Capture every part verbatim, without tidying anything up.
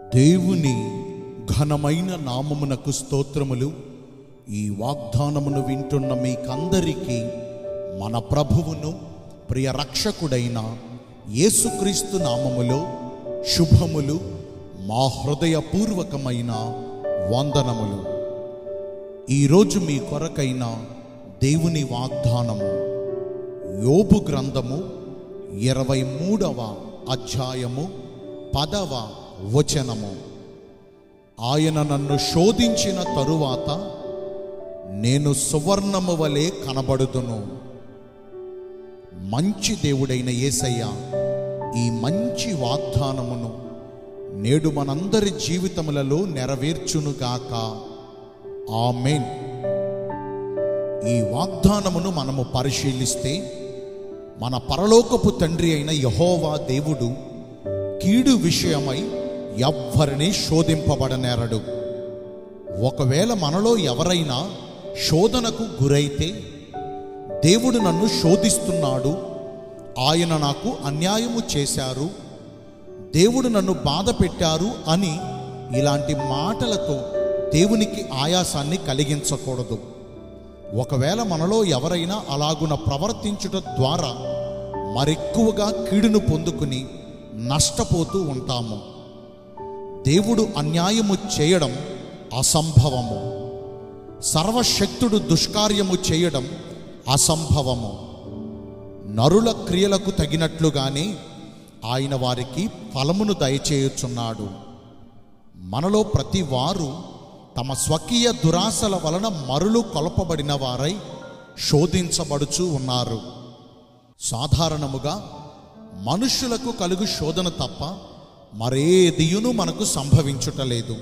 దేవుని ఘనమైన నామమునకు స్తోత్రములు. ఈ వాగ్దానమును వింటున్న మీకందరికీ మన ప్రభువును ప్రియ రక్షకుడైన యేసుక్రీస్తు నామములో శుభములు, మా హృదయపూర్వకమైన వందనములు. ఈరోజు మీ కొరకైన దేవుని వాగ్దానము యోబు గ్రంథము ఇరవై మూడవ అధ్యాయము పదవ వచనము. ఆయన నన్ను శోధించిన తరువాత నేను సువర్ణము వలె కనబడుదును. మంచి దేవుడైన యేసయ్య ఈ మంచి వాగ్దానమును నేడు మనందరి జీవితములలో నెరవేర్చునుగాక. ఆమేన్. ఈ వాగ్దానమును మనము పరిశీలిస్తే మన పరలోకపు తండ్రి అయిన యెహోవా దేవుడు కీడు విషయమై ఎవ్వరిని శోధింపబడనేరడు. ఒకవేళ మనలో ఎవరైనా శోధనకు గురైతే దేవుడు నన్ను శోధిస్తున్నాడు, ఆయన నాకు అన్యాయము చేశారు, దేవుడు నన్ను బాధ పెట్టారు అని ఇలాంటి మాటలతో దేవునికి ఆయాసాన్ని కలిగించకూడదు. ఒకవేళ మనలో ఎవరైనా అలాగున ప్రవర్తించుట ద్వారా మరెక్కువగా కీడును పొందుకుని నష్టపోతూ ఉంటాము. దేవుడు అన్యాయము చేయడం అసంభవము, సర్వశక్తుడు దుష్కార్యము చేయడం అసంభవము. నరుల క్రియలకు తగినట్లుగానే ఆయన వారికి ఫలమును దయచేయుచున్నాడు. మనలో ప్రతి వారు తమ స్వకీయ దురాశల వలన మరులు కొలపబడిన వారై శోధించబడుచూ ఉన్నారు. సాధారణముగా మనుష్యులకు కలుగు శోధన తప్ప మరేదియును మనకు సంభవించుటలేదు.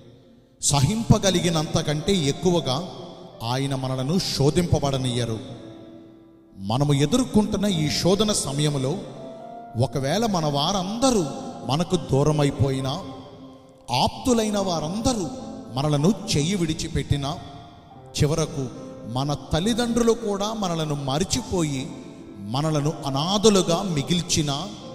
సహింపగలిగినంతకంటే ఎక్కువగా ఆయన మనలను శోధింపబడనియ్యరు. మనము ఎదుర్కొంటున్న ఈ శోధన సమయంలో ఒకవేళ మన వారందరూ మనకు దూరమైపోయినా, ఆప్తులైన వారందరూ మనలను చెయ్యి విడిచిపెట్టినా, చివరకు మన తల్లిదండ్రులు కూడా మనలను మరిచిపోయి మనలను అనాథలుగా మిగిల్చినా,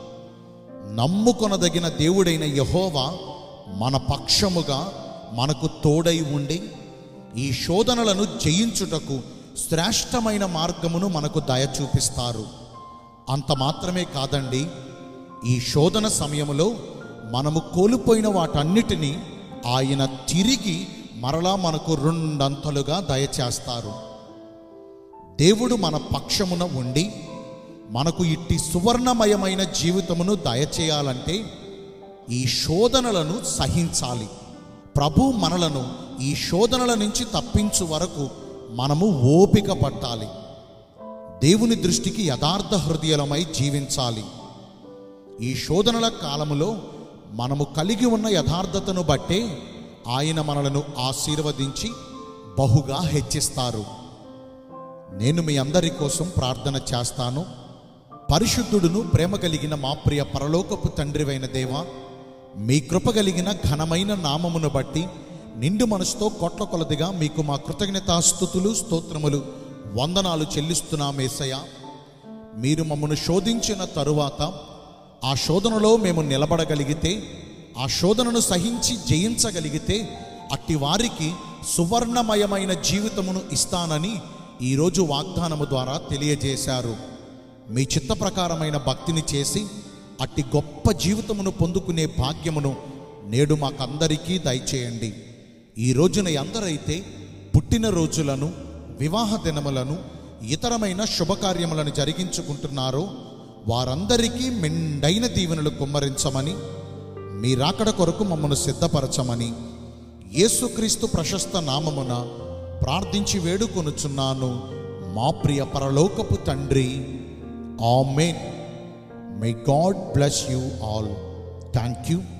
నమ్ముకొనదగిన దేవుడైన యెహోవా మన పక్షముగా మనకు తోడై ఉండి ఈ శోధనలను జయించుటకు శ్రేష్టమైన మార్గమును మనకు దయ చూపిస్తారు. అంత మాత్రమే కాదండి, ఈ శోధన సమయంలో మనము కోల్పోయిన వాటన్నిటినీ ఆయన తిరిగి మరలా మనకు రెండంతలుగా దయచేస్తారు. దేవుడు మన పక్షమున ఉండి మనకు ఇట్టి సువర్ణమయమైన జీవితమును దయచేయాలంటే ఈ శోధనలను సహించాలి. ప్రభు మనలను ఈ శోధనల నుంచి తప్పించు వరకు మనము ఓపిక పట్టాలి. దేవుని దృష్టికి యథార్థ హృదయలమై జీవించాలి. ఈ శోధనల కాలములో మనము కలిగి ఉన్న యథార్థతను బట్టే ఆయన మనలను ఆశీర్వదించి బహుగా హెచ్చిస్తారు. నేను మీ అందరి కోసం ప్రార్థన చేస్తాను. పరిశుద్ధుడును ప్రేమ కలిగిన మా ప్రియ పరలోకపు తండ్రివైన దేవా, మీ కృప కలిగిన ఘనమైన నామమును బట్టి నిండు మనసుతో కోట్ల కొలదిగా మీకు మా కృతజ్ఞతాస్తుతులు, స్తోత్రములు, వందనాలు చెల్లిస్తున్నాం యేసయ్య. మీరు మమ్మను శోధించిన తరువాత ఆ శోధనలో మేము నిలబడగలిగితే, ఆ శోధనను సహించి జయించగలిగితే అట్టి వారికి సువర్ణమయమైన జీవితమును ఇస్తానని ఈరోజు వాగ్దానము ద్వారా తెలియజేశారు. మీ చిత్త ప్రకారమైన భక్తిని చేసి అట్టి గొప్ప జీవితమును పొందుకునే భాగ్యమును నేడు మాకందరికీ దయచేయండి. ఈ రోజున ఎందరైతే పుట్టినరోజులను, వివాహ దినములను, ఇతరమైన శుభకార్యములను జరిగించుకుంటున్నారో వారందరికీ మెండైన దీవెనలు కుమ్మరించమని, మీ రాకడ కొరకు మమ్మను సిద్ధపరచమని యేసుక్రీస్తు ప్రశస్త నామమున ప్రార్థించి వేడుకొనుచున్నాను మా ప్రియ పరలోకపు తండ్రి. ఆమేన్. May God bless you all. Thank you.